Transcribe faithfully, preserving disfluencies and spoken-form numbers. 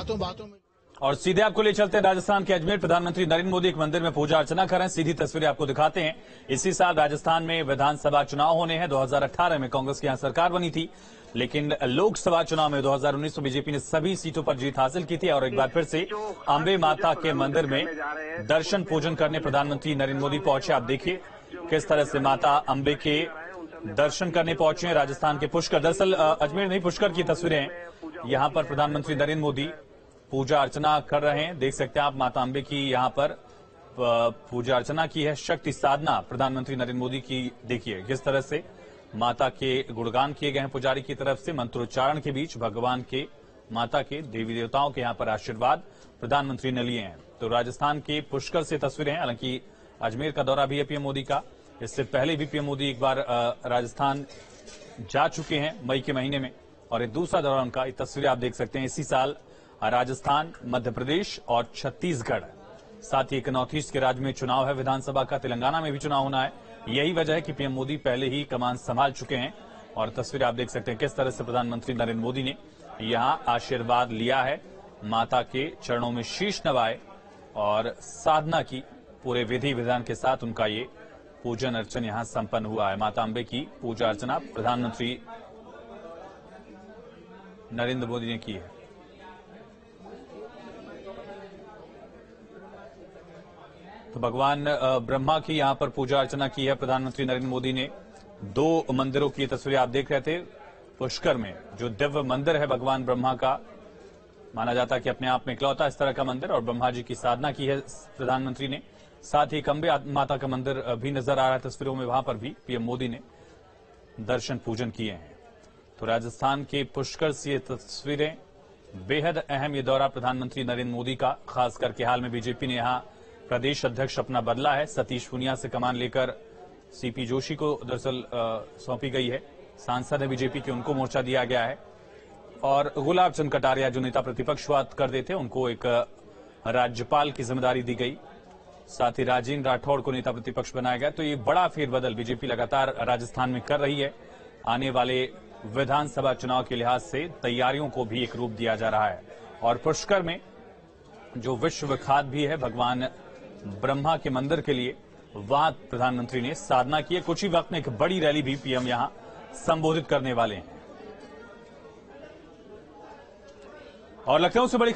बातों बातों में। और सीधे आपको ले चलते हैं राजस्थान के अजमेर। प्रधानमंत्री नरेंद्र मोदी एक मंदिर में पूजा अर्चना कर रहे हैं। सीधी तस्वीरें आपको दिखाते हैं। इसी साल राजस्थान में विधानसभा चुनाव होने हैं। दो हज़ार अठारह में कांग्रेस की यहां सरकार बनी थी, लेकिन लोकसभा चुनाव में दो हज़ार उन्नीस में बीजेपी ने सभी सीटों पर जीत हासिल की थी। और एक बार फिर से अंबे माता के मंदिर में दर्शन पूजन करने प्रधानमंत्री नरेंद्र मोदी पहुंचे। आप देखिए किस तरह से माता अंबे के दर्शन करने पहुंचे हैं। राजस्थान के पुष्कर, दरअसल अजमेर नहीं पुष्कर की तस्वीरें हैं। यहां पर प्रधानमंत्री नरेंद्र मोदी पूजा अर्चना कर रहे हैं। देख सकते हैं आप माता अंबे की यहां पर पूजा अर्चना की है। शक्ति साधना प्रधानमंत्री नरेंद्र मोदी की देखिए किस तरह से माता के गुणगान किए गए हैं पुजारी की तरफ से। मंत्रोच्चारण के बीच भगवान के, माता के, देवी देवताओं के यहां पर आशीर्वाद प्रधानमंत्री ने लिए हैं। तो राजस्थान के पुष्कर से तस्वीरें हैं। हालांकि अजमेर का दौरा भी है पीएम मोदी का। इससे पहले भी पीएम मोदी एक बार राजस्थान जा चुके हैं मई के महीने में, और ये दूसरा दौरा उनका। ये तस्वीरें आप देख सकते हैं। इसी साल राजस्थान, मध्य प्रदेश और छत्तीसगढ़, साथ ही एक नॉर्थ ईस्ट के राज्य में चुनाव है विधानसभा का। तेलंगाना में भी चुनाव होना है। यही वजह है कि पीएम मोदी पहले ही कमान संभाल चुके हैं। और तस्वीरें आप देख सकते हैं किस तरह से प्रधानमंत्री नरेंद्र मोदी ने यहां आशीर्वाद लिया है, माता के चरणों में शीश नवाए और साधना की। पूरे विधि विधान के साथ उनका ये पूजन अर्चन यहां संपन्न हुआ है। माता अंबे की पूजा अर्चना प्रधानमंत्री नरेंद्र मोदी ने की है। तो भगवान ब्रह्मा की यहां पर पूजा अर्चना की है प्रधानमंत्री नरेंद्र मोदी ने। दो मंदिरों की तस्वीरें आप देख रहे थे। पुष्कर में जो दिव्य मंदिर है भगवान ब्रह्मा का, माना जाता है कि अपने आप में इकलौता इस तरह का मंदिर, और ब्रह्मा जी की साधना की है प्रधानमंत्री ने। साथ ही अंबे माता का मंदिर भी नजर आ रहा है तस्वीरों में, वहां पर भी पीएम मोदी ने दर्शन पूजन किए हैं। तो राजस्थान के पुष्कर से ये तस्वीरें, बेहद अहम ये दौरा प्रधानमंत्री नरेंद्र मोदी का। खास करके हाल में बीजेपी ने यहां प्रदेश अध्यक्ष अपना बदला है। सतीश पूनिया से कमान लेकर सीपी जोशी को दरअसल सौंपी गई है। सांसद है बीजेपी के, उनको मोर्चा दिया गया है। और गुलाब चंद कटारिया जो नेता प्रतिपक्ष हुआ करते थे, उनको एक राज्यपाल की जिम्मेदारी दी गई। साथ ही राजेंद्र राठौड़ को नेता प्रतिपक्ष बनाया गया। तो ये बड़ा फेरबदल बीजेपी लगातार राजस्थान में कर रही है। आने वाले विधानसभा चुनाव के लिहाज से तैयारियों को भी एक रूप दिया जा रहा है। और पुष्कर में जो विश्व विख्यात भी है भगवान ब्रह्मा के मंदिर के लिए, वहां प्रधानमंत्री ने साधना की है। कुछ ही वक्त में एक बड़ी रैली भी पीएम यहां संबोधित करने वाले हैं। और लखनऊ से बड़ी